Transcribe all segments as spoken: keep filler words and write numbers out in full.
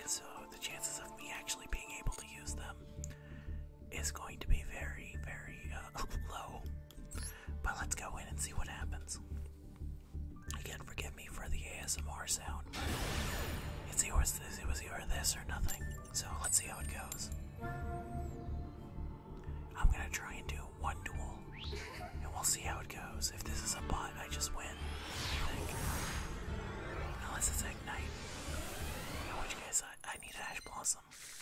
so the chances of me actually being able to use them is going to be very, very uh, low. But let's go in and see what happens. Again, forgive me for the A S M R sound, but it's either this, it was either this or nothing. So let's see how it goes. I'm gonna try and do one duel, and we'll see how it goes. If this is a bot, I just win, I think. Unless it's Ignite. In which case, I, I need Ash Blossom.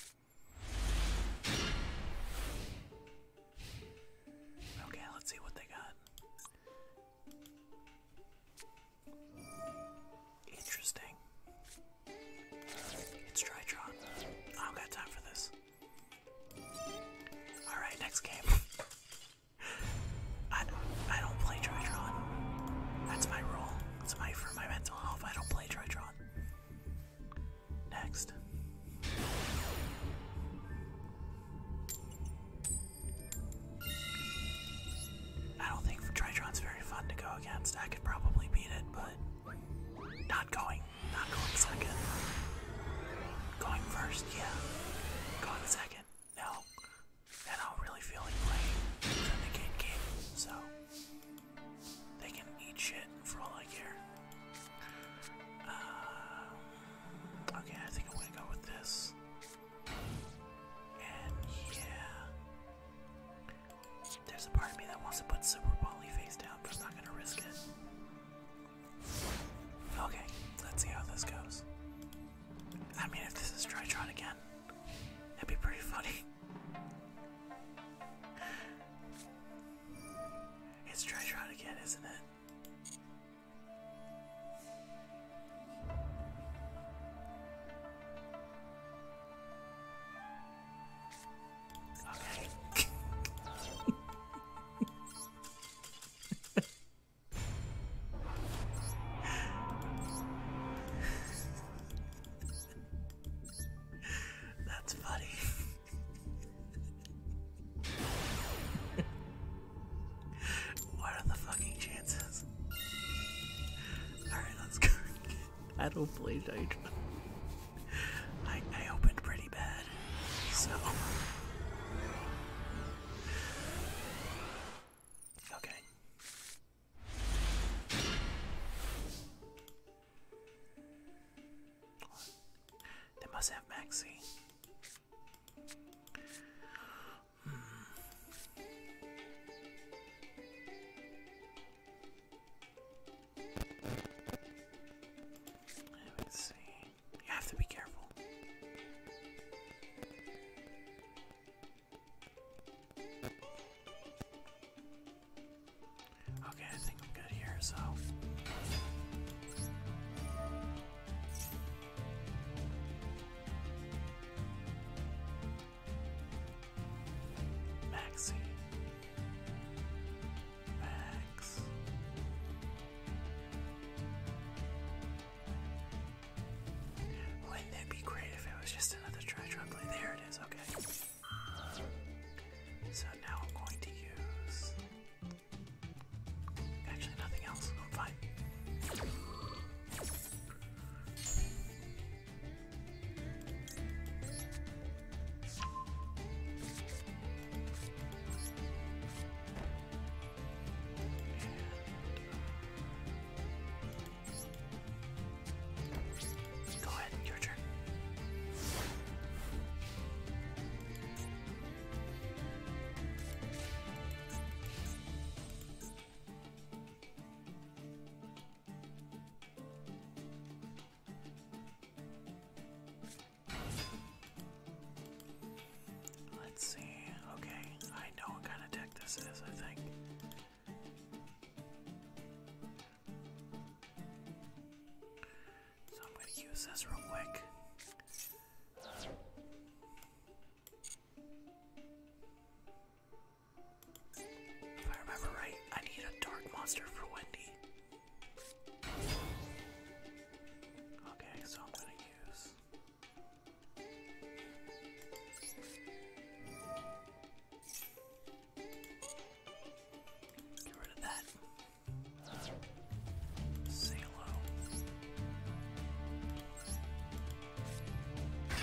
Okay, let's see what they got. Interesting. It's Tritron. I don't got time for this. Alright, next game. I, I don't play Tritron. That's my rule. It's my for my mental health. I don't play Tritron. Next. I don't think Tritron's very fun to go against. I could probably beat it, but not going. Not going second. Going first, yeah. Going second, no. I don't really feel like playing the negate game, so they can eat shit for all I care. Um, okay, I think I'm gonna go with this. And yeah, there's a part of me that wants to put Super Poly face down, but I'm not gonna risk it. Okay, let's see how this goes. I mean, if this is Tritron again, that'd be pretty funny. It's Tritron again, isn't it? Okay. That's funny. What are the fucking chances? Alright, let's go. I don't play Tritron. I, I opened pretty bad, so. Okay. They must have Maxi. Hmm. Let's see. You have to be careful. Okay, I think I'm good here, so. Maxi. Max. Wouldn't it be great if it was just another Tritron play? There it is, okay. So now I'm going to use... Actually, nothing else. I'm fine. Go ahead, your turn. Let's see. Okay, I know what kind of deck this is, I think. So I'm going to use this real quick. If I remember right, I need a dark monster for Wendy. Okay, so I'm going to use... Get rid of that. Say hello.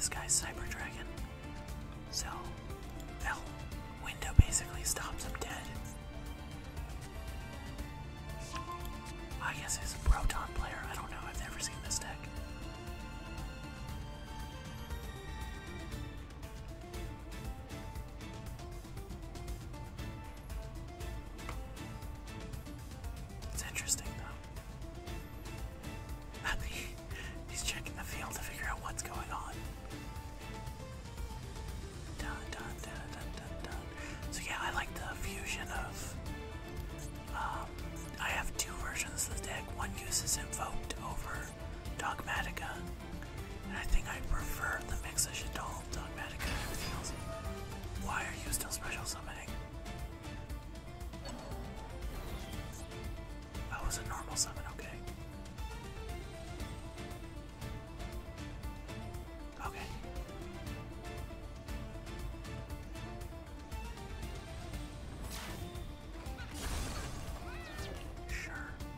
this guy's Cyber Dragon. So, well, Window basically stops him dead. I guess he's a Proton player. I don't know. I've never seen this deck. It's interesting, though. He's checking the field to figure out what's going on. Dun, dun, dun, dun, dun, dun. So yeah, I like the fusion of... Um, I have two versions of the deck. One uses Invoked over Dogmatica. And I think I prefer the mix of Shadol, Dogmatica, and everything else. Why are you still special summoning? That was a normal summon, okay. Okay. Sure.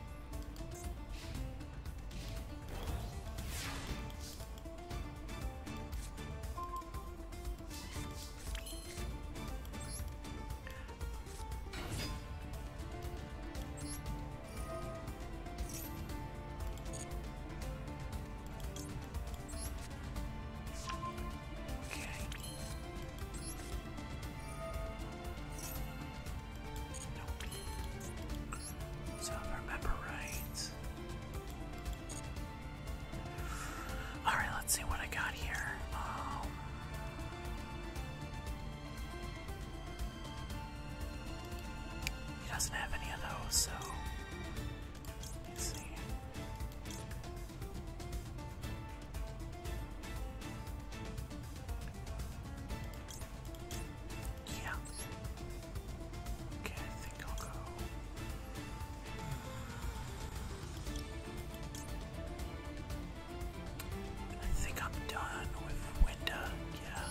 So if I remember right. Alright, let's see what I got here. Um, he doesn't have any of those, so let's see. Yeah. Okay, I think I'll go. I think I'm done with Winda, yeah.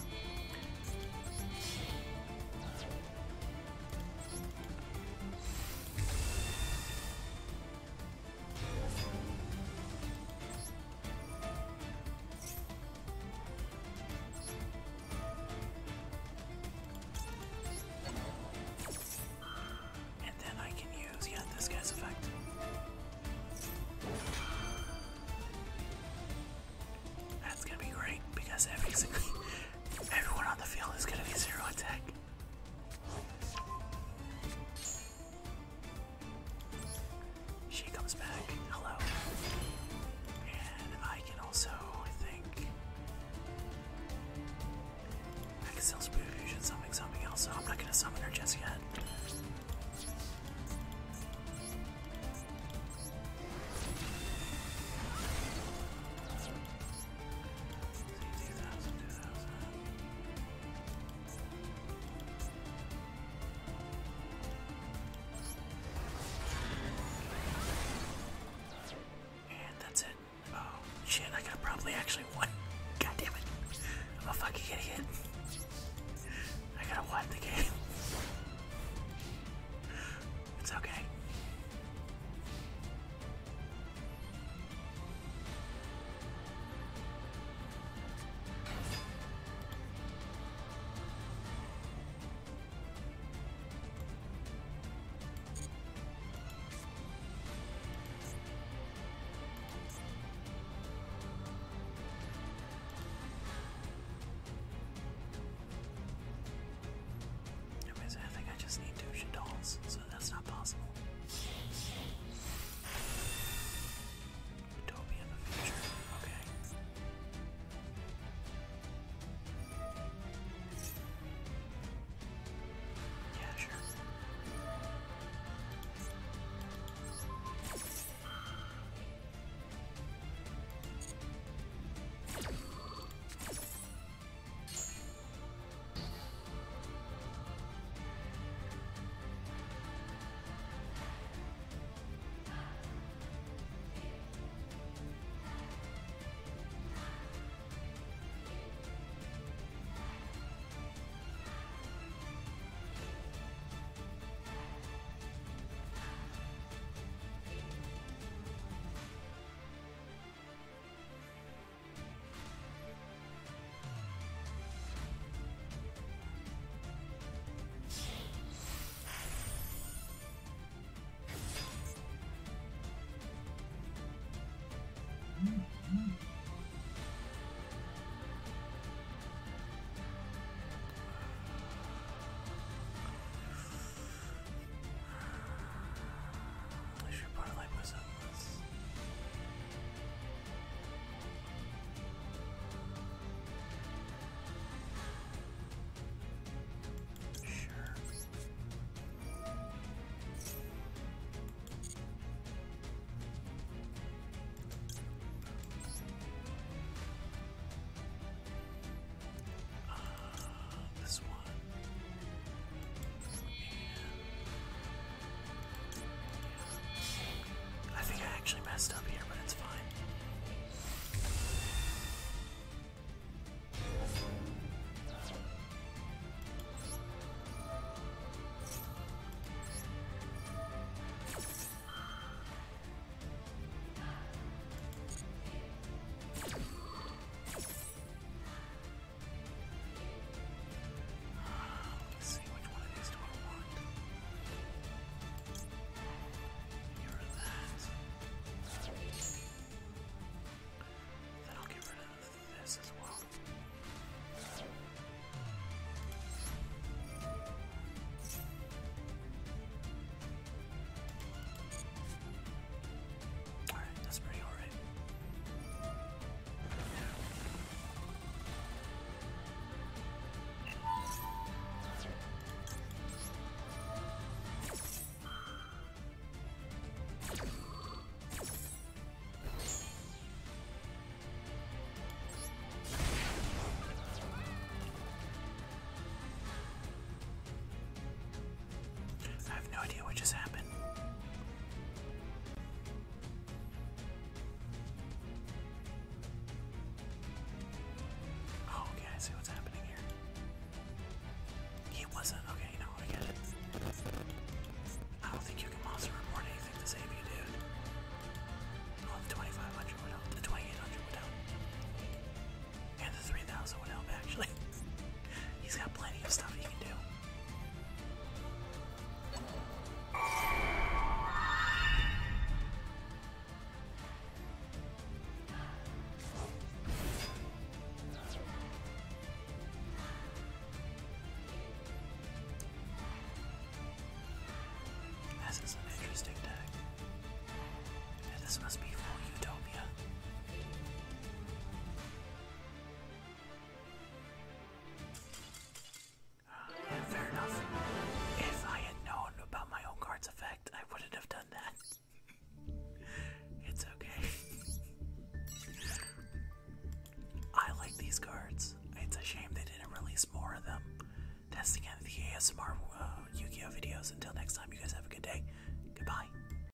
this must be